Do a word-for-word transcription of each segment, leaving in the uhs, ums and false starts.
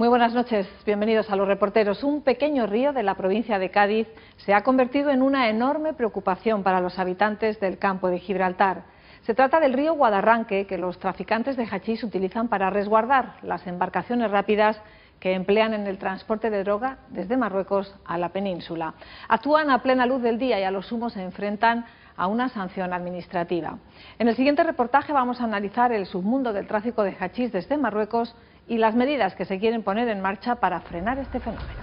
Muy buenas noches, bienvenidos a Los Reporteros. Un pequeño río de la provincia de Cádiz se ha convertido en una enorme preocupación para los habitantes del campo de Gibraltar. Se trata del río Guadarranque, que los traficantes de hachís utilizan para resguardar las embarcaciones rápidas que emplean en el transporte de droga desde Marruecos a la península. Actúan a plena luz del día y a lo sumo se enfrentan a una sanción administrativa. En el siguiente reportaje vamos a analizar el submundo del tráfico de hachís desde Marruecos y las medidas que se quieren poner en marcha para frenar este fenómeno.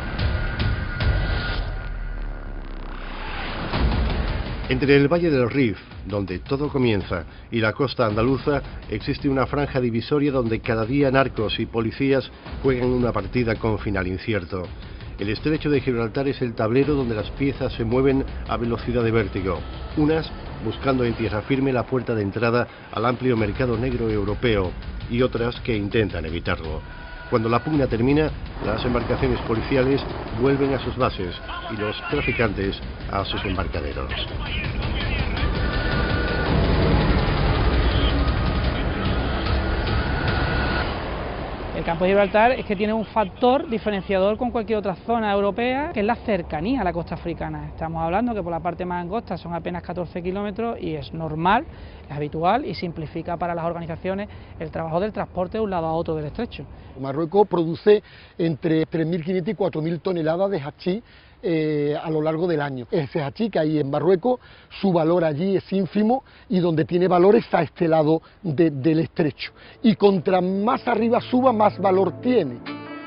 Entre el Valle del Rif, donde todo comienza, y la costa andaluza, existe una franja divisoria donde cada día narcos y policías juegan una partida con final incierto. El estrecho de Gibraltar es el tablero donde las piezas se mueven a velocidad de vértigo, unas buscando en tierra firme la puerta de entrada al amplio mercado negro europeo y otras que intentan evitarlo. Cuando la pugna termina, las embarcaciones policiales vuelven a sus bases y los traficantes a sus embarcaderos. El campo de Gibraltar es que tiene un factor diferenciador con cualquier otra zona europea, que es la cercanía a la costa africana. Estamos hablando que por la parte más angosta son apenas catorce kilómetros y es normal, es habitual y simplifica para las organizaciones el trabajo del transporte de un lado a otro del estrecho. Marruecos produce entre tres mil quinientas y cuatro mil toneladas de hachís Eh, a lo largo del año. Ese hachís que hay en Marruecos, su valor allí es ínfimo y donde tiene valor es a este lado de, del estrecho. Y contra más arriba suba, más valor tiene.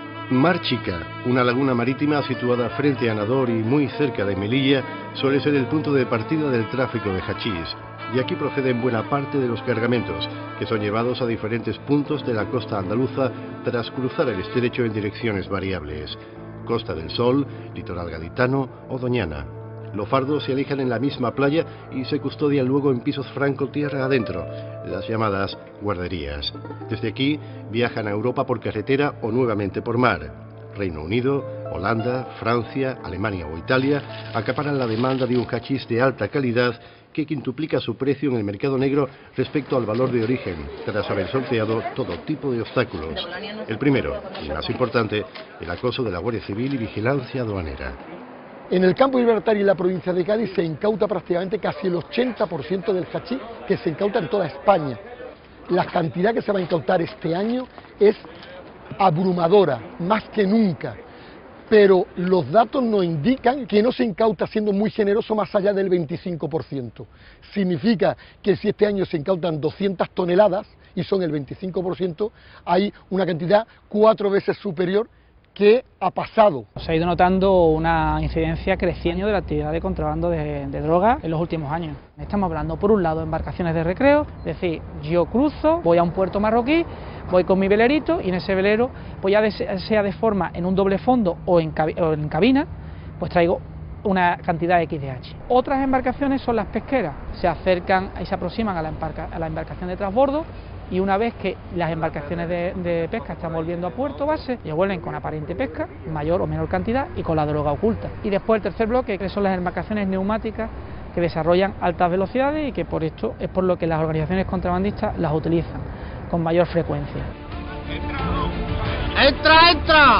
Mar Chica, una laguna marítima situada frente a Nador y muy cerca de Melilla, suele ser el punto de partida del tráfico de hachís. Y aquí proceden buena parte de los cargamentos, que son llevados a diferentes puntos de la costa andaluza tras cruzar el estrecho en direcciones variables. Costa del Sol, litoral gaditano o Doñana. Los fardos se alejan en la misma playa y se custodian luego en pisos franco tierra adentro, las llamadas guarderías. Desde aquí viajan a Europa por carretera o nuevamente por mar. Reino Unido, Holanda, Francia, Alemania o Italia acaparan la demanda de un hachís de alta calidad que quintuplica su precio en el mercado negro respecto al valor de origen, tras haber sorteado todo tipo de obstáculos. El primero, y más importante, el acoso de la Guardia Civil y vigilancia aduanera. En el campo de Gibraltar y en la provincia de Cádiz se incauta prácticamente casi el ochenta por ciento del hachís que se incauta en toda España. La cantidad que se va a incautar este año es abrumadora, más que nunca. Pero los datos nos indican que no se incauta siendo muy generoso más allá del veinticinco por ciento. Significa que si este año se incautan doscientas toneladas y son el veinticinco por ciento, hay una cantidad cuatro veces superior que ha pasado. Se ha ido notando una incidencia creciente de la actividad de contrabando de, de droga en los últimos años. Estamos hablando, por un lado, de embarcaciones de recreo, es decir, yo cruzo, voy a un puerto marroquí, voy con mi velerito y en ese velero, pues ya de, sea de forma en un doble fondo o en, o en cabina, pues traigo una cantidad X de hachís. Otras embarcaciones son las pesqueras, se acercan y se aproximan a la, embarca, a la embarcación de transbordo y una vez que las embarcaciones de, de pesca están volviendo a puerto base, ellos vuelven con aparente pesca, mayor o menor cantidad y con la droga oculta. Y después el tercer bloque, que son las embarcaciones neumáticas que desarrollan altas velocidades y que por esto es por lo que las organizaciones contrabandistas las utilizan con mayor frecuencia. ¡Entra, entra!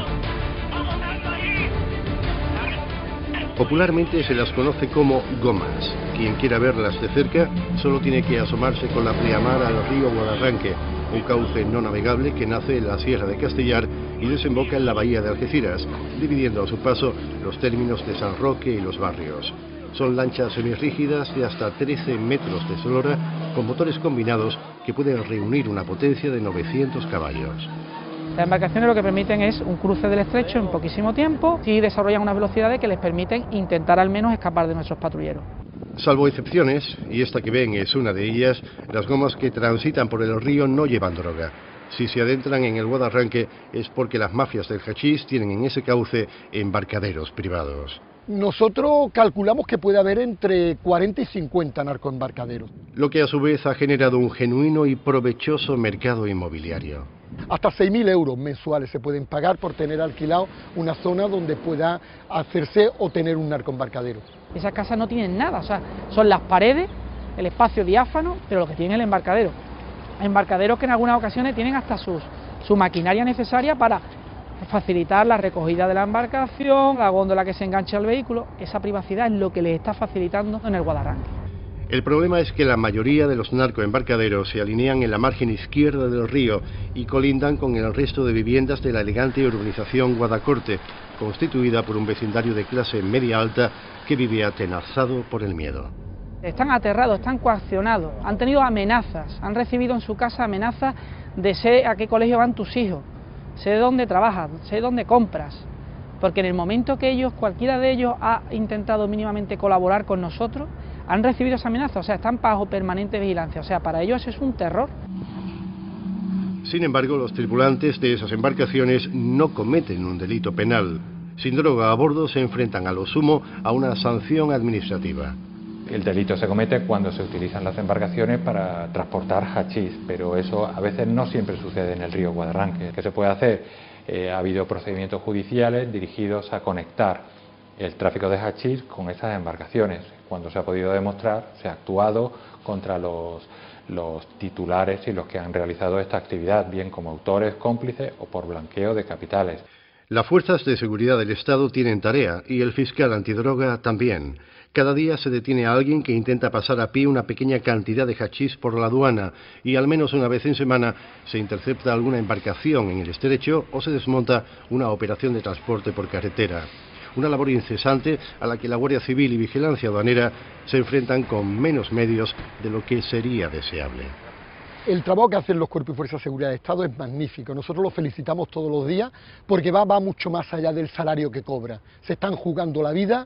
Popularmente se las conoce como gomas. Quien quiera verlas de cerca solo tiene que asomarse con la pleamar al río Guadarranque, un cauce no navegable que nace en la Sierra de Castellar y desemboca en la bahía de Algeciras, dividiendo a su paso los términos de San Roque y Los Barrios. Son lanchas semirrígidas de hasta trece metros de eslora con motores combinados que pueden reunir una potencia de novecientos caballos. Las embarcaciones lo que permiten es un cruce del estrecho en poquísimo tiempo y desarrollan unas velocidades que les permiten intentar al menos escapar de nuestros patrulleros. Salvo excepciones, y esta que ven es una de ellas, las gomas que transitan por el río no llevan droga. Si se adentran en el Guadarranque es porque las mafias del hachís tienen en ese cauce embarcaderos privados. Nosotros calculamos que puede haber entre cuarenta y cincuenta narcoembarcaderos. Lo que a su vez ha generado un genuino y provechoso mercado inmobiliario. Hasta seis mil euros mensuales se pueden pagar por tener alquilado una zona donde pueda hacerse o tener un narcoembarcadero. Esas casas no tienen nada, o sea, son las paredes, el espacio diáfano, pero lo que tiene el embarcadero. Embarcaderos que en algunas ocasiones tienen hasta sus su maquinaria necesaria para facilitar la recogida de la embarcación, la góndola que se engancha al vehículo. Esa privacidad es lo que les está facilitando en el Guadarranque. El problema es que la mayoría de los narcoembarcaderos se alinean en la margen izquierda del río y colindan con el resto de viviendas de la elegante urbanización Guadacorte, constituida por un vecindario de clase media-alta que vive atenazado por el miedo. Están aterrados, están coaccionados, han tenido amenazas, han recibido en su casa amenazas de sé a qué colegio van tus hijos, sé dónde trabajas, sé dónde compras, porque en el momento que ellos, cualquiera de ellos ha intentado mínimamente colaborar con nosotros, han recibido esa amenaza, o sea, están bajo permanente vigilancia, o sea, para ellos es un terror. Sin embargo, los tripulantes de esas embarcaciones no cometen un delito penal. Sin droga a bordo se enfrentan a lo sumo a una sanción administrativa. El delito se comete cuando se utilizan las embarcaciones para transportar hachís, pero eso a veces no siempre sucede en el río Guadarranque. ¿Qué se puede hacer? Eh, ha habido procedimientos judiciales dirigidos a conectar el tráfico de hachís con esas embarcaciones. Cuando se ha podido demostrar, se ha actuado contra los, los titulares y los que han realizado esta actividad, bien como autores, cómplices o por blanqueo de capitales. Las fuerzas de seguridad del Estado tienen tarea y el fiscal antidroga también. Cada día se detiene a alguien que intenta pasar a pie una pequeña cantidad de hachís por la aduana y al menos una vez en semana se intercepta alguna embarcación en el estrecho o se desmonta una operación de transporte por carretera. Una labor incesante a la que la Guardia Civil y Vigilancia Aduanera se enfrentan con menos medios de lo que sería deseable. El trabajo que hacen los cuerpos y fuerzas de seguridad del Estado es magnífico. Nosotros los felicitamos todos los días porque va, va mucho más allá del salario que cobra. Se están jugando la vida,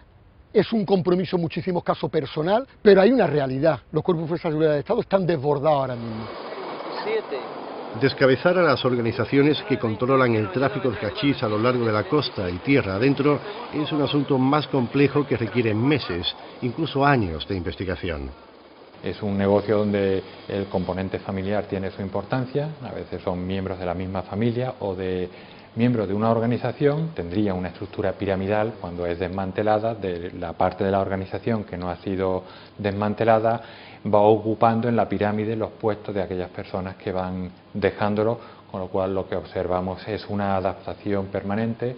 es un compromiso en muchísimos casos personal, pero hay una realidad. Los cuerpos y fuerzas de seguridad del Estado están desbordados ahora mismo. Siete. Descabezar a las organizaciones que controlan el tráfico de hachís a lo largo de la costa y tierra adentro es un asunto más complejo que requiere meses, incluso años de investigación. Es un negocio donde el componente familiar tiene su importancia, a veces son miembros de la misma familia o de miembros de una organización, tendría una estructura piramidal cuando es desmantelada, de la parte de la organización que no ha sido desmantelada va ocupando en la pirámide los puestos de aquellas personas que van dejándolo, con lo cual lo que observamos es una adaptación permanente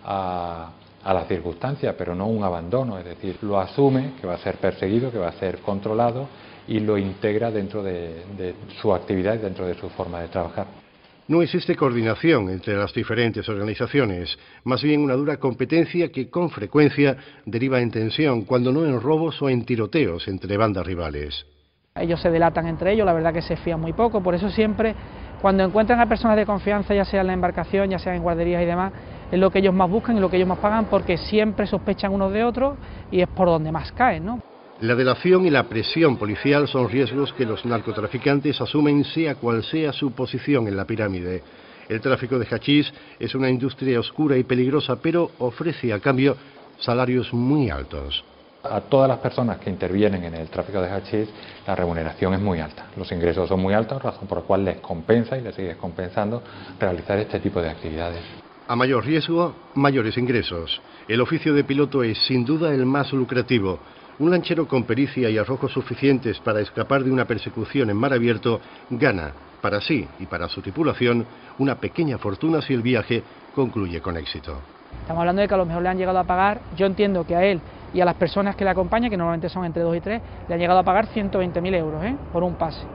a, a las circunstancias, pero no un abandono, es decir, lo asume que va a ser perseguido, que va a ser controlado y lo integra dentro de, de su actividad y dentro de su forma de trabajar. No existe coordinación entre las diferentes organizaciones, más bien una dura competencia que con frecuencia deriva en tensión, cuando no en robos o en tiroteos entre bandas rivales. Ellos se delatan entre ellos, la verdad que se fían muy poco, por eso siempre cuando encuentran a personas de confianza, ya sea en la embarcación, ya sea en guarderías y demás, es lo que ellos más buscan y lo que ellos más pagan, porque siempre sospechan unos de otros y es por donde más caen, ¿no? La delación y la presión policial son riesgos que los narcotraficantes asumen sea cual sea su posición en la pirámide. El tráfico de hachís es una industria oscura y peligrosa, pero ofrece a cambio salarios muy altos. A todas las personas que intervienen en el tráfico de hachís, la remuneración es muy alta. Los ingresos son muy altos, razón por la cual les compensa y les sigue compensando realizar este tipo de actividades. A mayor riesgo, mayores ingresos. El oficio de piloto es sin duda el más lucrativo. Un lanchero con pericia y arrojos suficientes para escapar de una persecución en mar abierto gana, para sí y para su tripulación, una pequeña fortuna si el viaje concluye con éxito. Estamos hablando de que a lo mejor le han llegado a pagar, yo entiendo que a él y a las personas que le acompañan, que normalmente son entre dos y tres, le han llegado a pagar ciento veinte mil euros ¿eh? por un pase.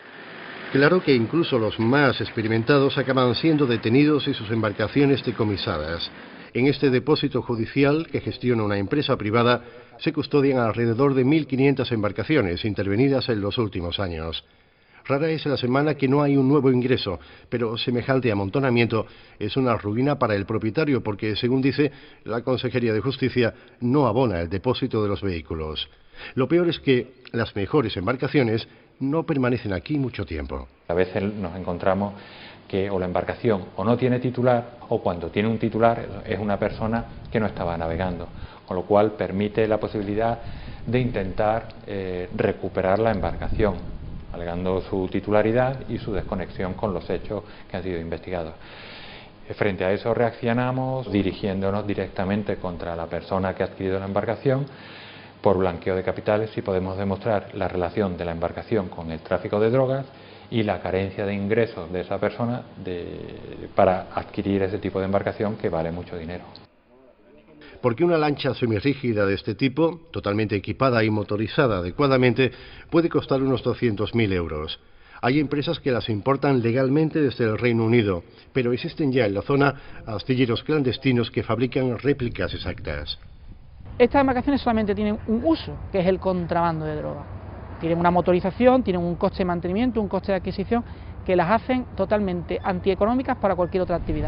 Claro que incluso los más experimentados acaban siendo detenidos y sus embarcaciones decomisadas. En este depósito judicial que gestiona una empresa privada se custodian alrededor de mil quinientas embarcaciones intervenidas en los últimos años. Rara es la semana que no hay un nuevo ingreso, pero semejante amontonamiento es una ruina para el propietario porque, según dice, la Consejería de Justicia no abona el depósito de los vehículos. Lo peor es que las mejores embarcaciones no permanecen aquí mucho tiempo. A veces nos encontramos que o la embarcación o no tiene titular o cuando tiene un titular es una persona que no estaba navegando, con lo cual permite la posibilidad de intentar eh, recuperar la embarcación, alegando su titularidad y su desconexión con los hechos que han sido investigados. Frente a eso reaccionamos dirigiéndonos directamente contra la persona que ha adquirido la embarcación por blanqueo de capitales si podemos demostrar la relación de la embarcación con el tráfico de drogas y la carencia de ingresos de esa persona de, para adquirir ese tipo de embarcación que vale mucho dinero. Porque una lancha semirrígida de este tipo, totalmente equipada y motorizada adecuadamente, puede costar unos doscientos mil euros. Hay empresas que las importan legalmente desde el Reino Unido, pero existen ya en la zona astilleros clandestinos que fabrican réplicas exactas. Estas embarcaciones solamente tienen un uso, que es el contrabando de droga. Tienen una motorización, tienen un coste de mantenimiento, un coste de adquisición, que las hacen totalmente antieconómicas para cualquier otra actividad.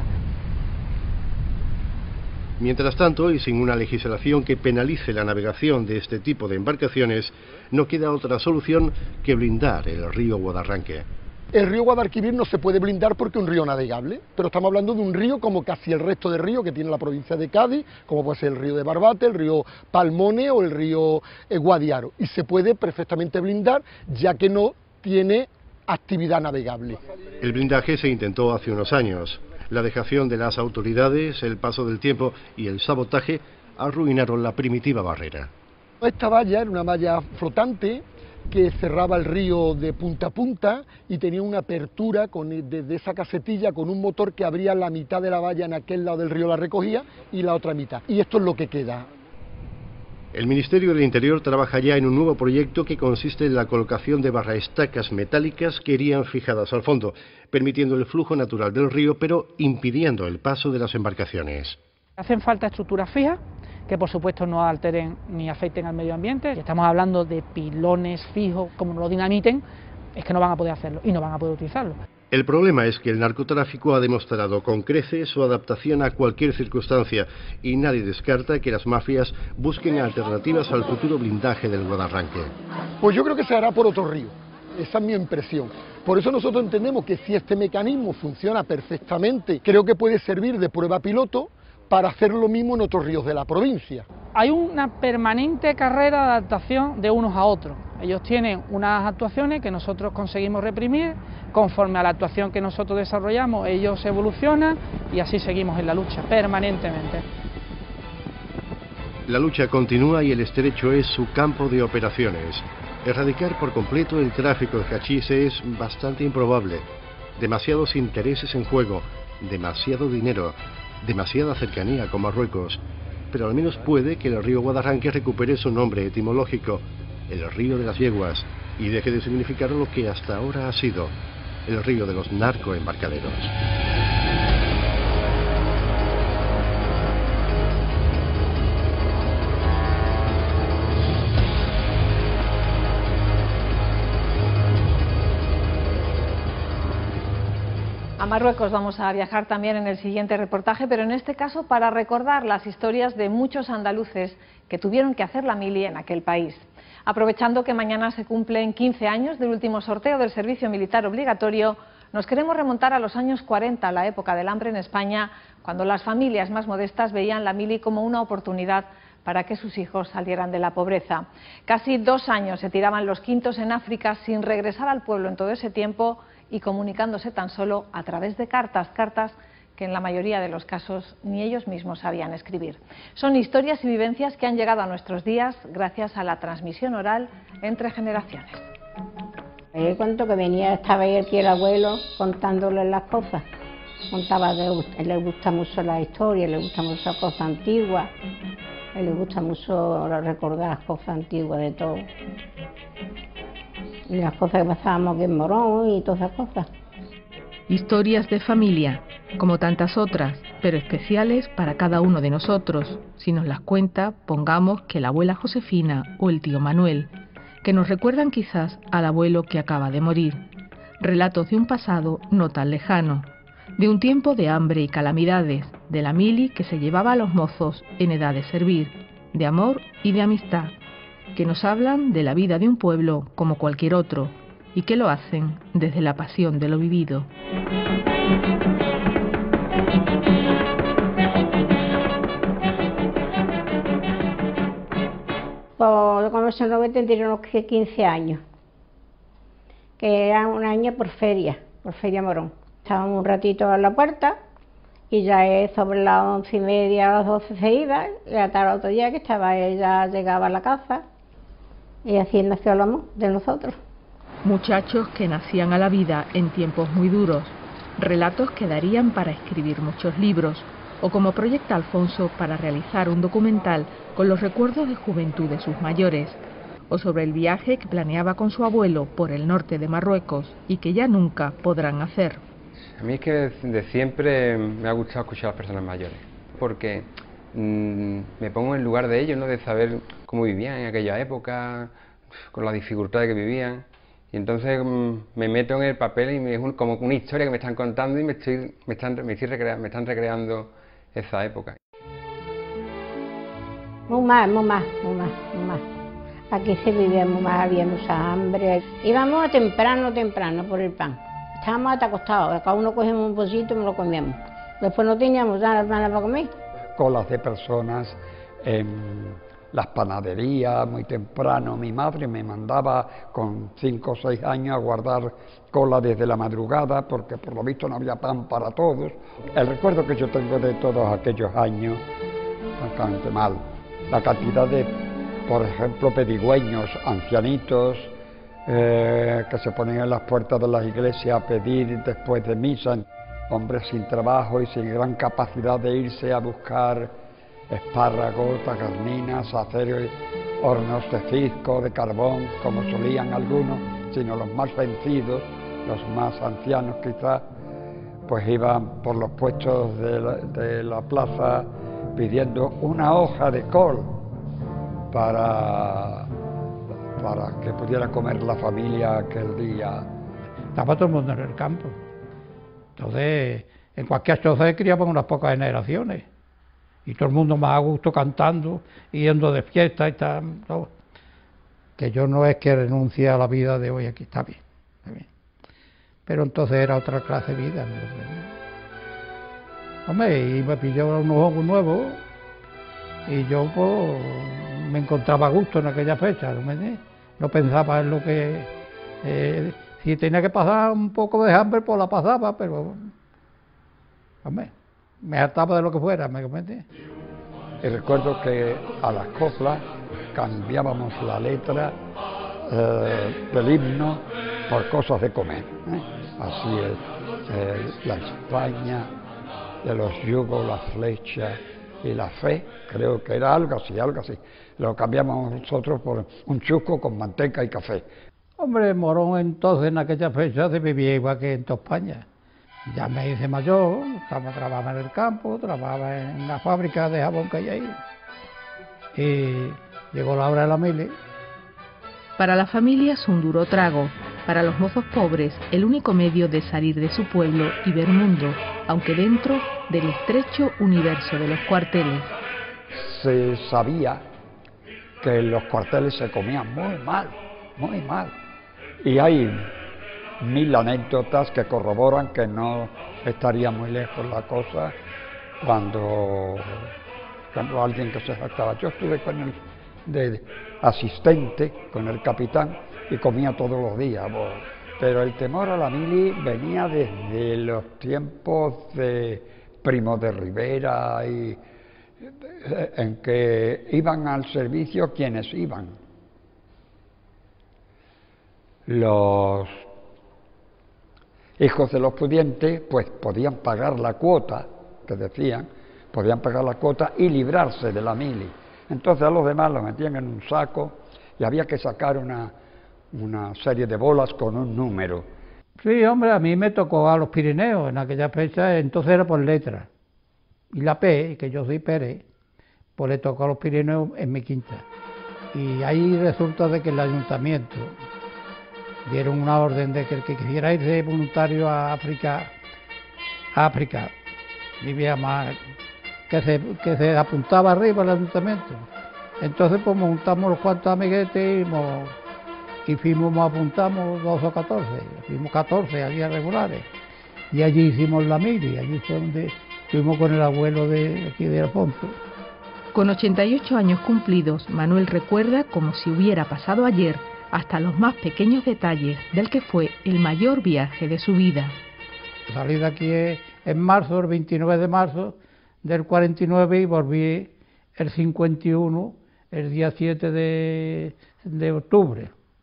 Mientras tanto, y sin una legislación que penalice la navegación de este tipo de embarcaciones, no queda otra solución que blindar el río Guadarranque. El río Guadalquivir no se puede blindar porque es un río navegable, pero estamos hablando de un río como casi el resto de ríos que tiene la provincia de Cádiz, como puede ser el río de Barbate, el río Palmone o el río eh, Guadiaro, y se puede perfectamente blindar ya que no tiene actividad navegable. El blindaje se intentó hace unos años. La dejación de las autoridades, el paso del tiempo y el sabotaje arruinaron la primitiva barrera. Esta valla era una valla flotante que cerraba el río de punta a punta y tenía una apertura con, desde esa casetilla con un motor que abría la mitad de la valla en aquel lado del río, la recogía, y la otra mitad. Y esto es lo que queda. El Ministerio del Interior trabaja ya en un nuevo proyecto que consiste en la colocación de barraestacas metálicas que irían fijadas al fondo, permitiendo el flujo natural del río, pero impidiendo el paso de las embarcaciones. Hacen falta estructuras fijas, que por supuesto no alteren ni afecten al medio ambiente. Estamos hablando de pilones fijos, como no lo dinamiten, es que no van a poder hacerlo y no van a poder utilizarlo. El problema es que el narcotráfico ha demostrado con creces su adaptación a cualquier circunstancia y nadie descarta que las mafias busquen alternativas al futuro blindaje del Guadarranque. Pues yo creo que se hará por otro río, esa es mi impresión. Por eso nosotros entendemos que si este mecanismo funciona perfectamente, creo que puede servir de prueba piloto para hacer lo mismo en otros ríos de la provincia. Hay una permanente carrera de adaptación de unos a otros. Ellos tienen unas actuaciones que nosotros conseguimos reprimir, conforme a la actuación que nosotros desarrollamos, ellos evolucionan y así seguimos en la lucha, permanentemente. La lucha continúa y el estrecho es su campo de operaciones. Erradicar por completo el tráfico de hachís es bastante improbable. Demasiados intereses en juego, demasiado dinero, demasiada cercanía con Marruecos, pero al menos puede que el río Guadarranque recupere su nombre etimológico, el río de las yeguas, y deje de significar lo que hasta ahora ha sido, el río de los narcoembarcaderos. A Marruecos vamos a viajar también en el siguiente reportaje, pero en este caso para recordar las historias de muchos andaluces que tuvieron que hacer la mili en aquel país. Aprovechando que mañana se cumplen quince años del último sorteo del servicio militar obligatorio, nos queremos remontar a los años cuarenta, la época del hambre en España, cuando las familias más modestas veían la mili como una oportunidad para que sus hijos salieran de la pobreza. Casi dos años se tiraban los quintos en África sin regresar al pueblo en todo ese tiempo y comunicándose tan solo a través de cartas, cartas que en la mayoría de los casos ni ellos mismos sabían escribir. Son historias y vivencias que han llegado a nuestros días gracias a la transmisión oral entre generaciones. El cuento que venía, estaba ahí aquí el abuelo contándole las cosas. Contaba, de, le gusta mucho la historia, le gusta mucho las cosas antiguas, le gusta mucho recordar las cosas antiguas de todo. Y las cosas que pasábamos aquí en Morón y todas esas cosas. Historias de familia, como tantas otras, pero especiales para cada uno de nosotros. Si nos las cuenta, pongamos que la abuela Josefina o el tío Manuel, que nos recuerdan quizás al abuelo que acaba de morir. Relatos de un pasado no tan lejano, de un tiempo de hambre y calamidades, de la mili que se llevaba a los mozos en edad de servir, de amor y de amistad, que nos hablan de la vida de un pueblo como cualquier otro, y que lo hacen desde la pasión de lo vivido. Pues cuando se nos tendría unos quince años, que era un año por feria, por Feria Morón. Estábamos un ratito a la puerta y ya es sobre las once y media, a las doce se iba, y hasta el otro día que estaba ella, llegaba a la casa y así nació el amor de nosotros. Muchachos que nacían a la vida en tiempos muy duros, relatos que darían para escribir muchos libros, o como proyecta Alfonso para realizar un documental con los recuerdos de juventud de sus mayores, o sobre el viaje que planeaba con su abuelo por el norte de Marruecos y que ya nunca podrán hacer. A mí es que de siempre me ha gustado escuchar a las personas mayores, porque mmm, me pongo en lugar de ellos, ¿no? De saber cómo vivían en aquella época, con las dificultades que vivían, y entonces mmm, me meto en el papel y me, es un, como una historia que me están contando y me, estoy, me, están, me, estoy recrea, me están recreando esa época. Muy más, muy más, muy más, muy más. Aquí se vivía muy más, había mucha hambre. Íbamos temprano, temprano por el pan. Estábamos hasta acostados, cada uno cogíamos un pocito y me lo comíamos. Después no teníamos nada, nada para comer. Colas de personas en las panaderías muy temprano. Mi madre me mandaba con cinco o seis años a guardar cola desde la madrugada porque por lo visto no había pan para todos. El recuerdo que yo tengo de todos aquellos años, bastante mal. La cantidad de, por ejemplo, pedigüeños, ancianitos, eh, que se ponían en las puertas de las iglesias a pedir después de misa, hombres sin trabajo y sin gran capacidad de irse a buscar espárragos, tagarninas, hacer hornos de cisco, de carbón, como solían algunos, sino los más vencidos, los más ancianos quizás, pues iban por los puestos de la, de la plaza pidiendo una hoja de col para, para que pudiera comer la familia aquel día. Estaba todo el mundo en el campo. Entonces, en cualquier choza se criaban unas pocas generaciones. Y todo el mundo más a gusto cantando, yendo de fiesta y tal. Todo. Que yo no es que renuncie a la vida de hoy aquí, está bien, está bien. Pero entonces era otra clase de vida. Hombre, y me pilló unos ojos nuevos y yo pues me encontraba a gusto en aquella fecha, ¿no? No pensaba en lo que... Eh, si tenía que pasar un poco de hambre, pues la pasaba, pero... Hombre, me hartaba de lo que fuera, ¿me comprende? Y recuerdo que a las coplas cambiábamos la letra eh, del himno por cosas de comer, ¿eh? Así es, eh, la España de los yugos, la flecha y la fe, creo que era algo así, algo así. Lo cambiamos nosotros por un chusco con manteca y café. Hombre, Morón entonces en aquella fecha se vivía igual que en toda España. Ya me hice mayor, estaba, trabajaba en el campo, trabajaba en la fábrica de jabón que hay ahí. Y llegó la hora de la mili. Para la familia es un duro trago. Para los mozos pobres, el único medio de salir de su pueblo y ver mundo, aunque dentro del estrecho universo de los cuarteles. Se sabía que en los cuarteles se comían muy mal, muy mal. Y hay mil anécdotas que corroboran que no estaría muy lejos la cosa cuando, cuando alguien que se jactaba. Yo estuve con el de asistente, con el capitán, y comía todos los días, pero el temor a la mili venía desde los tiempos de Primo de Rivera, y en que iban al servicio quienes iban. Los hijos de los pudientes pues podían pagar la cuota, que decían, podían pagar la cuota y librarse de la mili. Entonces a los demás los metían en un saco y había que sacar una, una serie de bolas con un número. Sí, hombre, a mí me tocó a los Pirineos en aquella fecha, entonces era por letra. Y la P, que yo soy Pérez, pues le tocó a los Pirineos en mi quinta. Y ahí resulta de que el ayuntamiento dieron una orden de que el que quisiera irse voluntario a África, a África, vivía más, que se, que se apuntaba arriba al ayuntamiento. Entonces pues montamos los cuantos amiguetes y, y fuimos, apuntamos dos o catorce, fuimos catorce allí a regulares. Y allí hicimos la mili, allí fue donde estuvimos con el abuelo de aquí de Alfonso. Con ochenta y ocho años cumplidos, Manuel recuerda como si hubiera pasado ayer hasta los más pequeños detalles del que fue el mayor viaje de su vida. Salí de aquí en marzo, el veintinueve de marzo del cuarenta y nueve, y volví el cincuenta y uno, el día siete de, de octubre.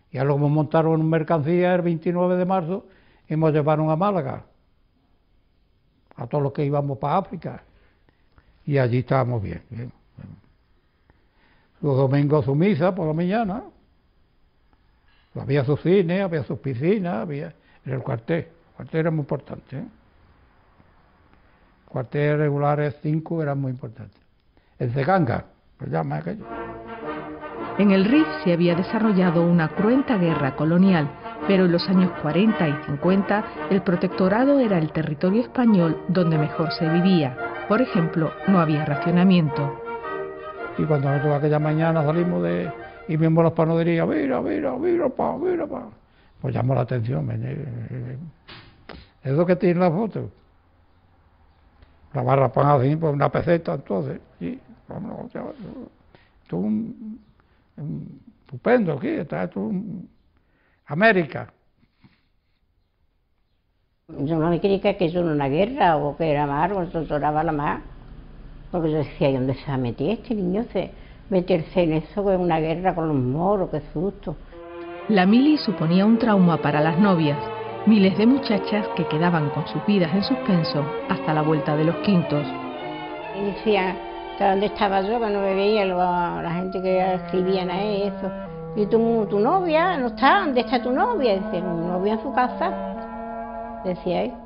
Y a lo que me montaron en mercancía el veintinueve de marzo y nos llevaron a Málaga, a todos los que íbamos para África. Y allí estábamos bien, bien, bien. Los domingos su misa por la mañana, había su cine, había sus piscinas, había en el cuartel. El cuartel era muy importante, ¿eh? Cuarteles regulares cinco eran muy importantes. El Ceganga, se llama aquello. En el R I F se había desarrollado una cruenta guerra colonial, pero en los años cuarenta y cincuenta el protectorado era el territorio español donde mejor se vivía. Por ejemplo, no había racionamiento. Y cuando nosotros aquella mañana salimos de y vimos las panaderías, mira, mira, mira, pa, mira, pa, pues llamó la atención. Es lo que tiene la foto. La barra pan así, pues una peseta, entonces, y vámonos, ya, esto es un, un estupendo aquí, está esto un América. Yo no me creía que eso era una guerra o que era mar, o eso lloraba la mar, porque yo decía, ¿y dónde se ha metido este niño? Se meterse en eso, que es una guerra con los moros, qué susto. La mili suponía un trauma para las novias. Miles de muchachas que quedaban con sus vidas en suspenso hasta la vuelta de los quintos. Y decían, ¿dónde estaba yo? Que no me veía lo, la gente que escribían a eso. ¿Y tu, tu novia? ¿No está? ¿Dónde está tu novia? Dice, mi novia en su casa. Decía él.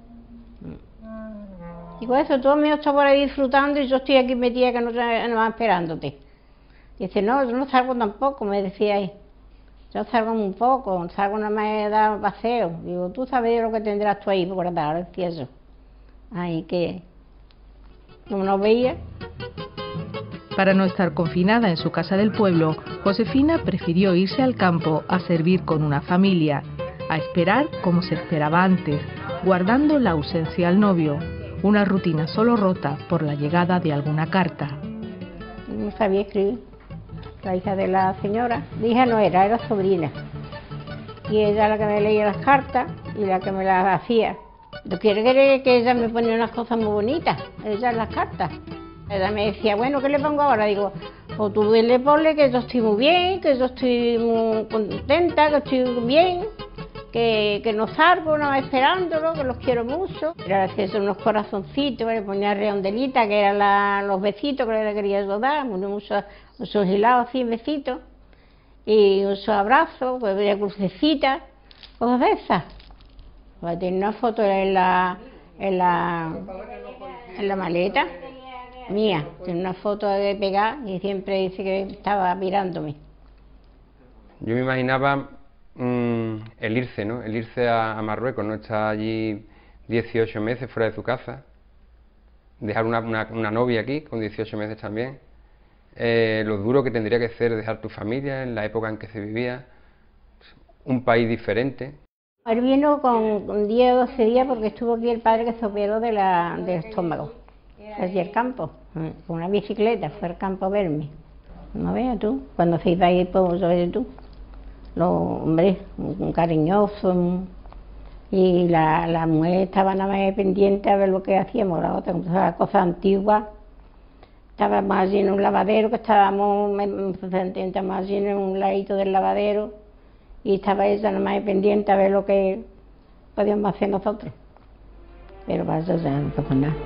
Y con eso todo el mundo está por ahí disfrutando y yo estoy aquí metida que no, no va esperándote. Dice, no, yo no salgo tampoco, me decía él. Yo salgo un poco, salgo nada más a dar paseo. Digo, tú sabes lo que tendrás tú ahí por dar, decía yo. Ahí que no nos veía. Para no estar confinada en su casa del pueblo, Josefina prefirió irse al campo a servir con una familia, a esperar como se esperaba antes, guardando la ausencia al novio, una rutina solo rota por la llegada de alguna carta. No sabía escribir. La hija de la señora, la hija no era, era sobrina. Y ella la que me leía las cartas y la que me las hacía. Yo quiero creer que ella me ponía unas cosas muy bonitas, ella en las cartas. Ella me decía, bueno, ¿qué le pongo ahora? Digo, o tú le ponle que yo estoy muy bien, que yo estoy muy contenta, que estoy bien, que, que no salgo, no esperándolo, que los quiero mucho. Era hacer unos corazoncitos, le ponía redondelita, que eran la, los besitos que le quería yo dar, muchos muchos hilados así, besitos, y muchos abrazos, pues veía crucecitas, cosas de esas. Pues tenía una foto en la, en la, en la maleta mía, tiene una foto de pegar y siempre dice que estaba mirándome. Yo me imaginaba mmm, el irse, ¿no? El irse a, a Marruecos, ¿no? Estar allí dieciocho meses fuera de su casa, dejar una, una, una novia aquí con dieciocho meses también, eh, lo duro que tendría que ser dejar tu familia en la época en que se vivía, un país diferente. Él vino con, con diez o doce días porque estuvo aquí el padre que se operó de la, del estómago. Allí al campo, con una bicicleta, fue al campo a verme. No veas tú, cuando se iba a ir, pues lo ves tú. Los hombres, un cariñoso, un... y la, la mujer estaba nada más pendiente a ver lo que hacíamos, la otra, cosas cosa antiguas. Estábamos allí en un lavadero, que estábamos, estábamos allí en un ladito del lavadero, y estaba ella nada más pendiente a ver lo que podíamos hacer nosotros. Pero para eso ya no pasó nada.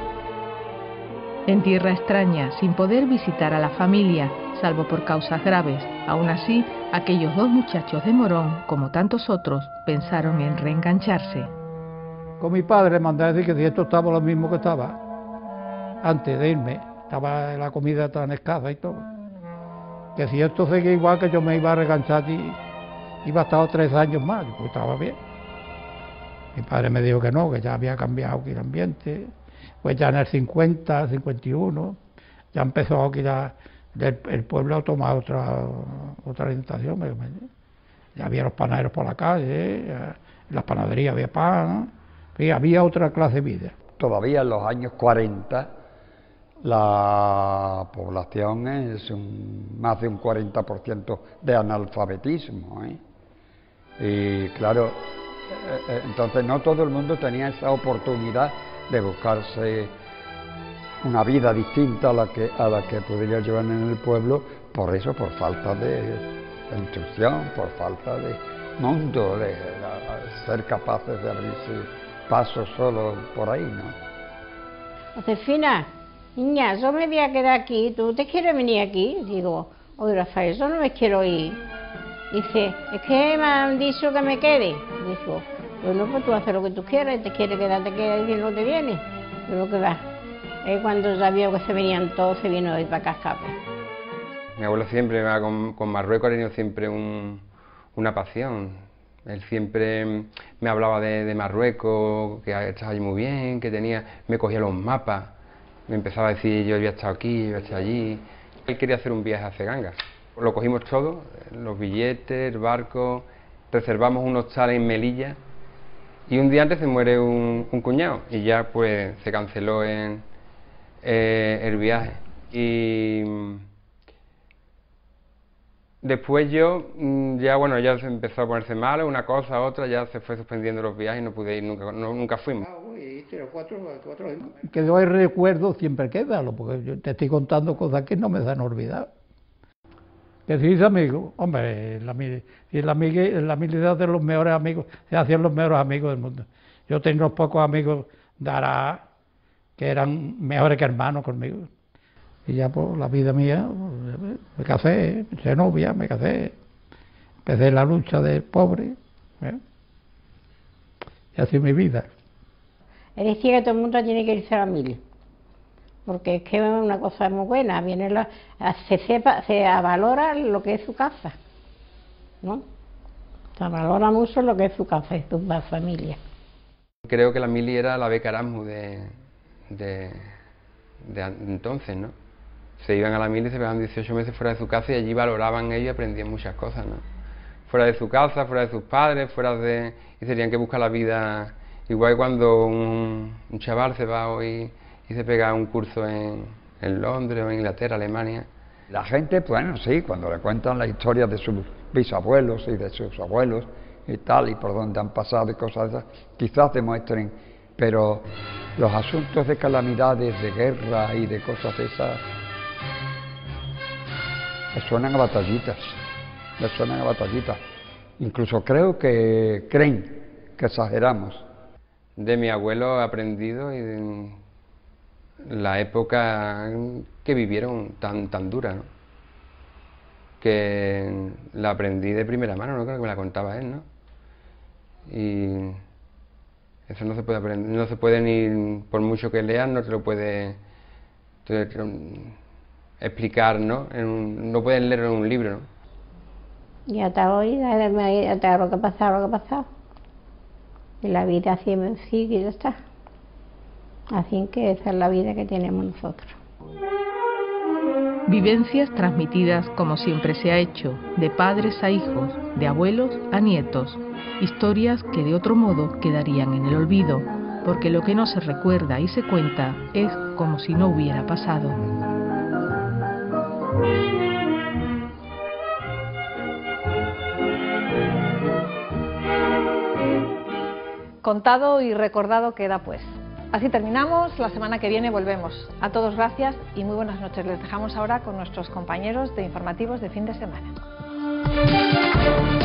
En tierra extraña, sin poder visitar a la familia, salvo por causas graves, aún así, aquellos dos muchachos de Morón, como tantos otros, pensaron en reengancharse. Con mi padre le mandé a decir que si esto estaba lo mismo que estaba antes de irme, estaba la comida tan escasa y todo, que si esto seguía igual, que yo me iba a reenganchar y iba a estar tres años más, pues estaba bien. Mi padre me dijo que no, que ya había cambiado aquí el ambiente. Pues ya en el cincuenta, cincuenta y uno, ya empezó aquí ya, el, el pueblo a tomar otra, otra orientación. Ya había los panaderos por la calle, en las panaderías había pan, y había otra clase de vida. Todavía en los años cuarenta la población es un, más de un cuarenta por ciento de analfabetismo, ¿eh? Y claro, eh, entonces no todo el mundo tenía esa oportunidad de buscarse una vida distinta a la que a la que podría llevar en el pueblo, por eso, por falta de, instrucción, por falta de mundo, de, de, de ser capaces de abrirse paso solo por ahí, ¿no? Josefina, niña, yo me voy a quedar aquí, ¿tú te quieres venir aquí? Digo, oye Rafael, yo no me quiero ir. Dice, es que me han dicho que me quede. Dijo, bueno, pues tú haces lo que tú quieras, te quieres quedar, te quedas y no te vienes. Pero que va. Es cuando ya vio que se venían todos, se vino hoy para acá a escape. Mi abuelo siempre, con, con Marruecos ha tenido siempre un, una pasión. Él siempre me hablaba de, de Marruecos, que estaba allí muy bien, que tenía, me cogía los mapas, me empezaba a decir yo había estado aquí, yo había estado allí. Él quería hacer un viaje a Cegangas. Lo cogimos todo, los billetes, el barco, reservamos un hostal en Melilla y un día antes se muere un, un cuñado y ya pues se canceló en, eh, el viaje. Y después yo, ya bueno, ya se empezó a ponerse mal, una cosa, otra, ya se fue suspendiendo los viajes y no pude ir, nunca, no, nunca fuimos. Que yo hay recuerdo siempre quédalo, porque yo te estoy contando cosas que no me dan olvidar. Que si dice amigo, hombre, la, la, la amistad de los mejores amigos, se hacían los mejores amigos del mundo. Yo tengo unos pocos amigos de Ará que eran mejores que hermanos conmigo. Y ya por la vida mía, me casé, me hice novia, me casé, empecé la lucha del pobre, ¿eh? Y así mi vida. Él decía que todo el mundo tiene que irse a la mili, porque es que es una cosa muy buena, viene la, se sepa, se valora lo que es su casa, ¿no? Se valora mucho lo que es su casa, es su familia. Creo que la mili era la beca Erasmus de, de, de entonces, ¿no? Se iban a la mili y se pegaban dieciocho meses fuera de su casa y allí valoraban ellos y aprendían muchas cosas, ¿no? Fuera de su casa, fuera de sus padres, fuera de... y tenían que buscar la vida, igual que cuando un, un chaval se va hoy y se pega un curso en, en Londres o en Inglaterra, Alemania. La gente, bueno, sí, cuando le cuentan la historia de sus bisabuelos y de sus abuelos y tal, y por dónde han pasado y cosas de esas, quizás demuestren, pero los asuntos de calamidades, de guerra y de cosas de esas, les suenan a batallitas, les suenan a batallitas. Incluso creo que creen que exageramos. De mi abuelo he aprendido y de la época que vivieron tan, tan dura, ¿no? Que la aprendí de primera mano, no creo que me la contaba él, ¿no? Y eso no se puede aprender, no se puede ni, por mucho que leas, no te lo puede te, te, explicar, ¿no? En un, no pueden leerlo en un libro, ¿no? Y hasta hoy, hasta lo que ha pasado, lo que ha pasado. Y la vida así me sigue y ya está. Así que esa es la vida que tenemos nosotros. Vivencias transmitidas como siempre se ha hecho, de padres a hijos, de abuelos a nietos. Historias que de otro modo quedarían en el olvido, porque lo que no se recuerda y se cuenta es como si no hubiera pasado. Contado y recordado queda pues. Así terminamos, la semana que viene volvemos. A todos gracias y muy buenas noches. Les dejamos ahora con nuestros compañeros de informativos de fin de semana.